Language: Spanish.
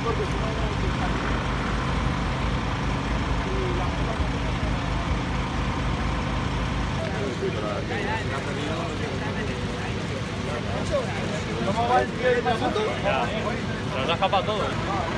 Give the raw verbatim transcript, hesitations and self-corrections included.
porque si no... ¿Cómo va el tío de Masuto? Ya, se nos ha escapado todo.